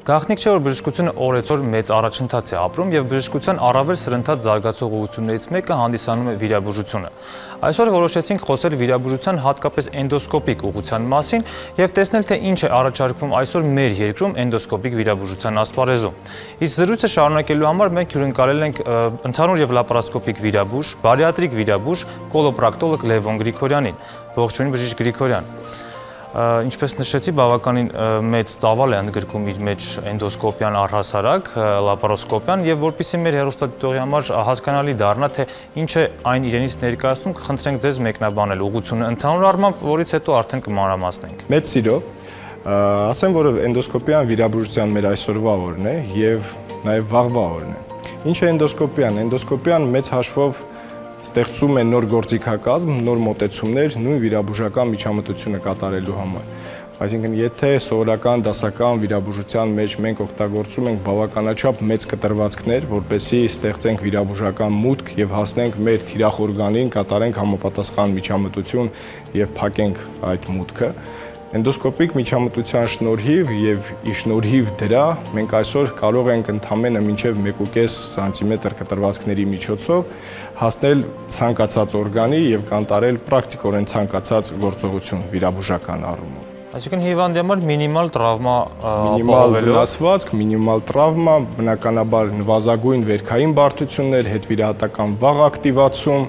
Գաղտնիք չէ, որ բժշկությունը օրեցօր մեծ առաջընթաց է ապրում եւ բժշկության առավել սրընթաց զարգացող ուղղություններից մեկը հանդիսանում է վիրաբուժությունը։ Այսօր որոշեցինք խոսել վիրաբուժության հատկապես էնդոսկոպիկ ուղղության մասին եւ տեսնել, թե ինչ է առաջարկվում այսօր մեր երկրում էնդոսկոպիկ վիրաբուժության ասպարեզում։ Իսկ զրույցը շարունակելու համար մենք հյուրընկալել ենք ընդհանուր եւ լապարասկոպիկ վիրաբույժ, բարիատրիկ վիրաբույժ, կոլոպրակտոլոգ Լևոն Գրիգորյանին։ Ողջույն, բժիշկ Գրիգորյան։ Ինչպես նշեցի, բավականին մեծ ծավալ է ընդգրկում իր մեջ էնդոսկոպիան առհասարակ, լապարոսկոպիան եւ որպեսզի մեր հեռուստադիտողի համար հասկանալի դառնա, թե ինչ է այն իրենից ներկայացնում, կխնդրենք ձեզ մեկնաբանել ուղղությունը ընդհանուր առմամբ, որից հետո արդեն կմանրամասնենք։ Մեծ սիրով, ասեմ, որ էնդոսկոպիան վիրաբուժության մեր այսօրվա օրն է եւ նաեւ վաղվա օրն է։ Ինչ է էնդոսկոպիան։ Էնդոսկոպիան մեծ հաշվով ստեղծում է նոր գործիքակազմ, նոր մոտեցումներ նույն վիրաբուժական միջամտությունը կատարելու համար։ Այսինքն, եթե սովորական դասական վիրաբուժության մեջ մենք օգտագործում ենք բավականաչափ մեծ կտրվածքներ, որպեսզի ստեղծենք վիրաբուժական մուտք եւ հասնենք մեր թիրախ օրգանին, կատարենք համապատասխան միջամտություն եւ փակենք այդ մուտքը, էնդոսկոպիկ միջամտության շնորհիվ եւ ի շնորհիվ դրա մենք այսօր կարող ենք ընդամենը մինչեւ 1.5 սանտիմետր կտրվածքների միջոցով հասնել ցանկացած օրգանի եւ կանտարել պրակտիկորեն ցանկացած գործողություն վիրաբուժական առումով։ Այսինքն հիվանդի համար մինիմալ տրավմա մինիմալ վնասվածք, մինիմալ տրավմա, բնականաբար նվազագույն վերքային բարդություններ, հետվիրահատական վաղ ակտիվացում,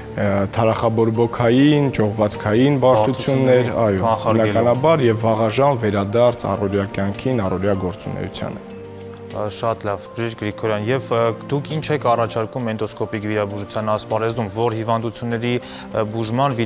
թարախաբորբոքային, ճողվածքային բարդություններ, այո, բնականաբար եւ վաղաժամ վերադարձ առօրյա կյանքին, առօրյա գործունեությանը։ Շատ լավ, բժիշկ Գրիգորյան, եւ դուք ինչ եք առաջարկում էնդոսկոպիկ վիրաբուժության ասպարեզում, որ հիվանդությունների բուժման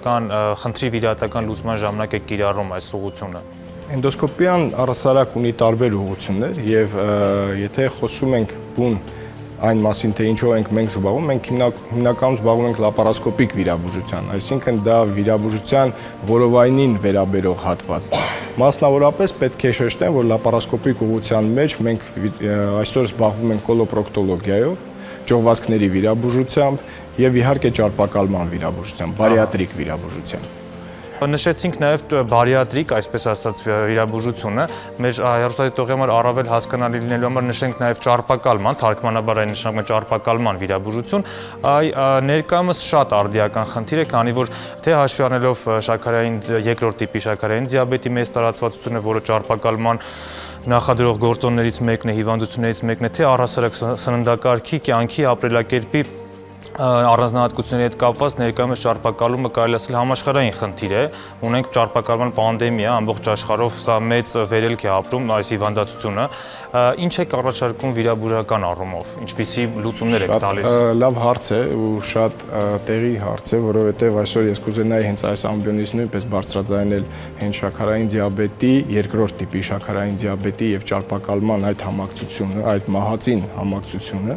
խնդրի վիրահատական լուծման ժամանակ եք կիրառում այս ուղղությունը։ Էնդոսկոպիան առհասարակ ունի տարբեր ուղղություններ եւ եթե խոսում ենք բուն այն մասին, թե ինչով ենք մենք զբաղվում, մենք հիմնականում զբաղվում ենք լապարասկոպիկ վիրաբուժության, այսինքն դա վիրաբուժության որովայնին վերաբերող հատվածն է։ Մասնավորապես պետք է շեշտեմ, որ լապարասկոպիկ ուղղության մեջ մենք այսօր զբաղվում ենք կոլոպրոկտոլոգիայով, ճողվածքների վիրաբուժությամբ եւ իհարկե ճարպակալման վիրաբուժությամբ, բարիատրիկ վիրաբուժությամբ։ Նշեցինք նաև բարիատրիկ, այսպես ասած, վիրաբուժությունը, մեր հեռուստադիտողի համար առավել հասկանալի լինելու համար նշենք նաև ճարպակալման, թարգմանաբար այն նշանակում է ճարպակալման վիրաբուժություն, ներկայումս շատ արդիական խնդիր է, քանի որ թե հաշվի առնելով երկրորդ տիպի շաքարային դիաբետի մեծ տարածվածությունը, որը ճարպակալման նախադրող գործոններից մեկն է, հիվանդություններից մեկն է, թե առհասարակ սննդակարգի, կյանքի, ապրելակերպի առանձնահատկությունների հետ կապված ներկայումս ճարպակալումը կարելի ասել համաշխարհային խնդիր է, ունենք ճարպակալման պանդեմիա, ամբողջ աշխարհով սա մեծ վերելք է ապրում այս հիվանդացությունը, ինչ եք առաջարկում վիրաբուժական առումով, ինչպիսի լուծումներ եք տալիս։ Լավ հարց է ու շատ տեղի հարց է, որովհետև այսօր ես կուզենայի հենց այս ամբիոնից նույնպես բարձրաձայնել հենց շաքարային դիաբետի, երկրորդ տիպի շաքարային դիաբետի եւ ճարպակալման այդ համակցությունը, այդ մահացին համակցությունը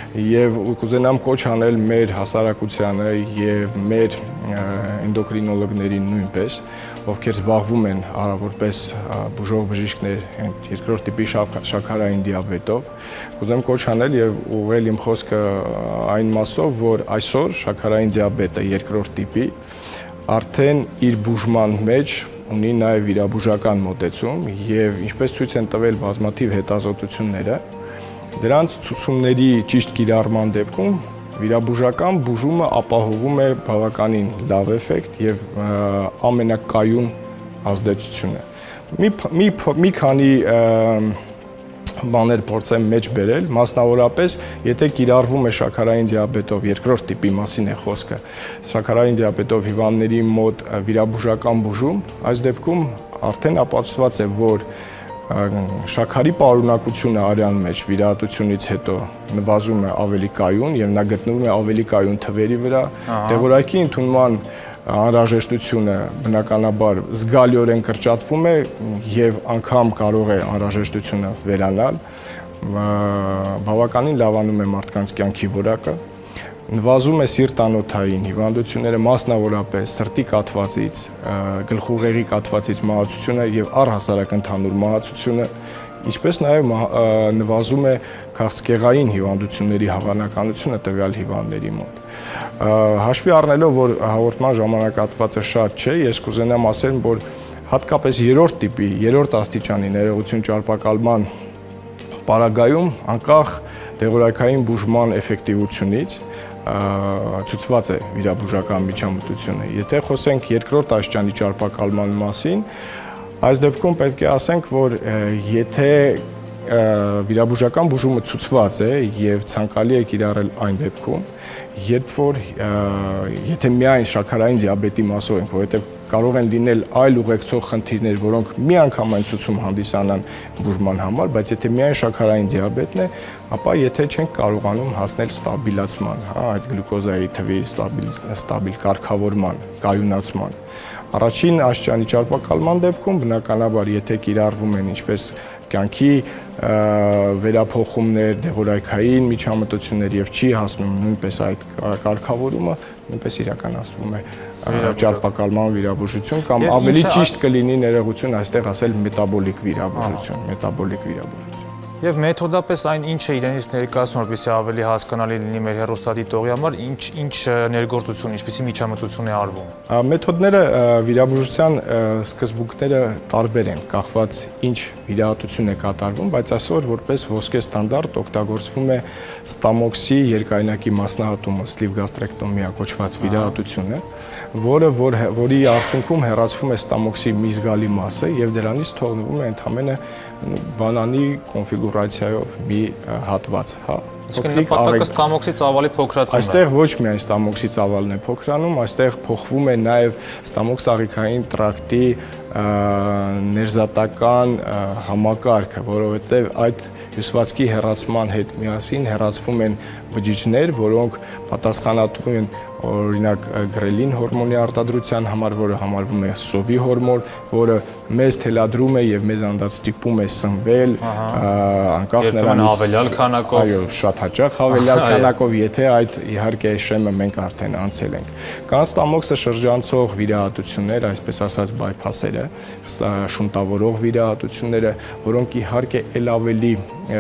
եւ կուզենամ կոչ անել մեր հասարակությանը եւ մեր էնդոկրինոլոգներին նույնպես, ովքեր զբաղվում են որպես բուժող բժիշկներ երկրորդ տիպի շաքարային դիաբետով, կուզեմ կոչ անել եւ ուղղել իմ խոսքը այն մասով, որ այսօր շաքարային դիաբետը երկրորդ տիպի արդեն իր բուժման մեջ ունի նաեւ վիրաբուժական մոտեցում եւ ինչպես ցույց են տվել բազմաթիվ հետազոտությունները, դրանց ցուցումների ճիշտ կիրառման դեպքում վիրաբուժական բուժումը ապահովում է բավականին լավ էֆեկտ եւ ամենակայուն ազդեցությունը։ Մի քանի բաներ փորձեմ մեջ բերել, մասնավորապես, եթե կիրառվում է շաքարային դիաբետով երկրորդ տիպի մասին է խոսքը, շաքարային դիաբետով հիվանդների մոտ վիրաբուժական բուժում, այս դեպքում արդեն ապացուցված է, որ շաքարի պարունակությունը արյան մեջ վիրահատությունից հետո նվազում է ավելի կայուն եւ նա գտնվում է ավելի կայուն թվերի վրա, դեղորայքի ընդունման անհրաժեշտությունը բնականաբար զգալիորեն կրճատվում է եւ անգամ կարող է անհրաժեշտությունը վերանալ, բավականին լավանում է մարդկանց կյանքի որակը, նվազում է սիրտանոթային հիվանդությունները, մասնավորապես սրտի կաթվածից, գլխուղեղի կաթվածից մահացությունը եւ առհասարակ ընդհանուր մահացությունը, ինչպես նաեւ նվազում է քաղցկեղային հիվանդությունների հավանականությունը տվյալ հիվանդների մոտ։ Հաշվի առնելով, որ հաղորդման ժամանակահատվածը շատ չէ, ես կուզենամ ասել, որ հատկապես երրորդ տիպի, երրորդ աստիճանի ներողություն ճարպակալման պարագայում անկախ դեղորայքային բուժման էֆեկտիվությունից ցուցված է վիրաբուժական միջամտությունը։ Եթե խոսենք երկրորդ աստիճանի ճարպակալման մասին, այս դեպքում պետք է ասենք, որ եթե վիրաբուժական բուժումը ցուցված է եւ ցանկալի է կիրառել այն դեպքում, երբ որ եթե միայն շաքարային դիաբետի մասով ենք, որովհետեւ կարող են լինել այլ ուղեկցող խնդիրներ, որոնք միանգամայն ցուցում հանդիսանան բուժման համար, բայց եթե միայն շաքարային դիաբետն է, ապա եթե չենք կարողանում հասնել ստաբիլացման, այդ գլյուկոզայի թվի ստաբիլ կարգավորման, կայունացման, առաջին աստիճանի ճարպակալման դեպքում բնականաբար եթե կիրառվում են ինչպես կյանքի վերափոխումներ, դեղորայքային միջամտություններ եւ չի հասնում նույնպես այդ կարգավորումը, նույնպես իրականացվում է ճարպակալման վիրաբուժություն կամ ավելի ճիշտ կլինի ներողություն այստեղ ասել մետաբոլիկ վիրաբուժություն։ Եվ մեթոդապես այն ինչ է իրենից ներկայացնում, որպեսզի ավելի հասկանալի լինի մեր հեռուստադիտողի համար, ինչ ներգործություն, ինչպիսի միջամտություն է արվում։ Մեթոդները վիրաբուժության սկզբունքները տարբեր են, կախված ինչ վիրահատություն է կատարվում, բայց այսօր որպես ոսկե ստանդարտ օգտագործվում է ստամոքսի երկայնակի մասնահատումը, սլիվ գաստրեկտոմիա կոչված վիրահատությունը, որի արդյունքում հեռացվում է ստամոքսի մի զգալի մասը եւ դրանից թողնվում է ընդամենը բանանի կոնֆիգուրացիայով մի հատված, Իսկ նպատակը ստամոքսի ծավալի փոքրացումն է։ Այստեղ ոչ միայն ստամոքսի ծավալն է փոքրանում, այստեղ փոխվում է նաև ստամոքս-աղիքային տրակտի ներզատական համակարգը, որովհետև այդ հյուսվածքի հեռացման հետ միասին հեռացվում են բջիջներ, որոնք պատասխանատու են օրինակ գրելին հորմոնի արտադրության համար, որը համարվում է սովի հորմոն, որը մեզ թելադրում է եւ մեզ անդած ստիպում է սնվել, անկախ նրանից հավելյալ քանակով, այո, շատ հաճախ հավելյալ քանակով, եթե այդ իհարկե շեմը մենք արդեն անցել ենք։ Կան ստամոքսը շրջանցող վիրահատություններ, այսպես ասած բայփասերը, շունտավորող վիրահատությունները, որոնք իհարկե ել ավելի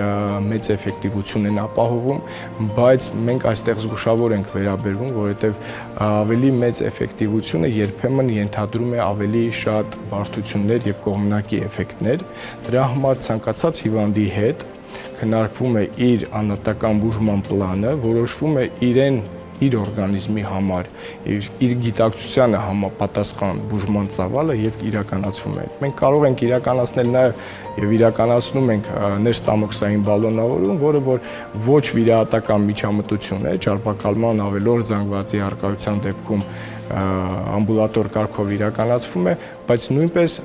մեծ էֆեկտիվություն են ապահովում, բայց մենք այստեղ զգուշավոր ենք վերաբերվում, որովհետև ավելի մեծ էֆեկտիվությունը երբեմն ենթադրում է ավելի շատ բարդություններ եւ կողմնակի էֆեկտներ։ Դրա համար ցանկացած հիվանդի հետ քննարկվում է իր անհատական բուժման պլանը, որոշվում է իր օրգանիզմի համար իր գիտակցությանը համապատասխան բուժման ծավալը եւ իրականացվում է։ Մենք կարող ենք իրականացնել նաեւ եւ իրականացնում ենք ներստամոքսային բալոնավորում, որը որ ոչ վիրահատական միջամտություն է, ճարպակալման ավելորդ զանգվածի արկայության դեպքում ամբուլատոր կարգով իրականացվում է, բայց նույնպես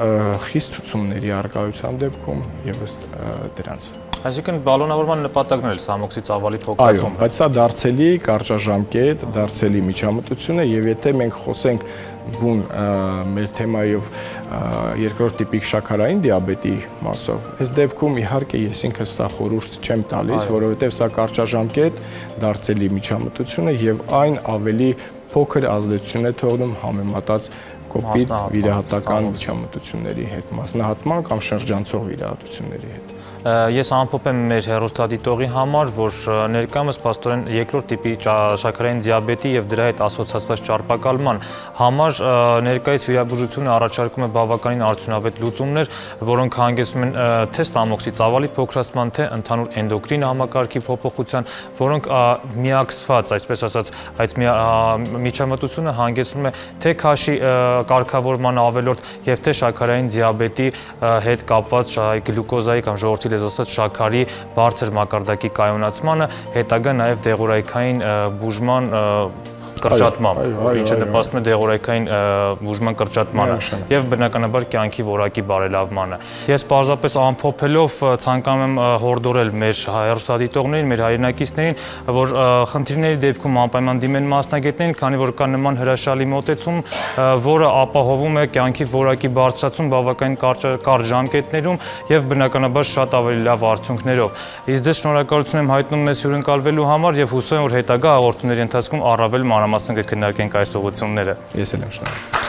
խիստ ցուցումների արկայության դեպքում եւս դրանց։ Այսինքն բալոնավորման նպատակն էլ ստամոքսի ծավալի փոքրացումն է։ Այո, բայց սա դարձելի կարճաժամկետ, դարձելի միջամտություն է եւ եթե մենք խոսենք բուն մեր թեմայով երկրորդ տիպիկ շաքարային դիաբետի մասով, այս դեպքում իհարկե ես ինքս սա խորհուրդ չեմ տալիս, որովհետեւ սա կարճաժամկետ դարձելի միջամտություն է եւ այն ավելի փոքր ազդեցություն է թողնում համեմատած կոպիտ վիրահատական միջամտությունների հետ, մասնահատման կամ շրջանցող վիրահատությունների հետ։ Ես ամփոփեմ մեր հեռուստադիտողի համար, որ ներկայումս փաստորեն երկրորդ տիպի շաքարային դիաբետի եւ դրա հետ ասոցացված ճարպակալման համար ներկայիս վիրաբուժությունը առաջարկում է բավականին արդյունավետ լուծումներ, որոնք հանգեցնում են թե ստամոքսի ծավալի փոքրացման, թե ընդհանուր էնդոկրին համակարգի փոփոխության, որոնք միակցված, այսպես ասած, այդ միջամտությունը հանգեցնում է թե քաշի կարգավորման ավելորդ եւ թե շաքարային դիաբետի հետ կապված գլյուկոզայի կամ ժողովրդի լեզվով շաքարի բարձր մակարդակի կայունացմանը, հետագա նաև դեղորայքային բուժման կրճատմամբ, ինչը նպաստում է դեղորայքային բուժման կրճատմանը եւ բնականաբար կյանքի որակի բարելավմանը։ Ես պարզապես ամփոփելով ցանկանում եմ հորդորել մեր հեռուստադիտողներին, մեր հայրենակիցներին, որ խնդիրների դեպքում անպայման դիմեն մասնագետներին, քանի որ կա նման հրաշալի մոտեցում, որը ապահովում է կյանքի որակի բարձրացում բավականին կարճ ժամկետներում եւ բնականաբար շատ ավելի լավ արդյունքներով։ Իսկ ձեզ շնորհակալություն եմ հայտնում մեզ հյուրընկալվելու համար եւ հուսով եմ, որ հետագա հաղորդումների ընթացքում առավել մանրամասն կքննարկենք այս ուղղությունները։ Ես էլ եմ շնորհակալ։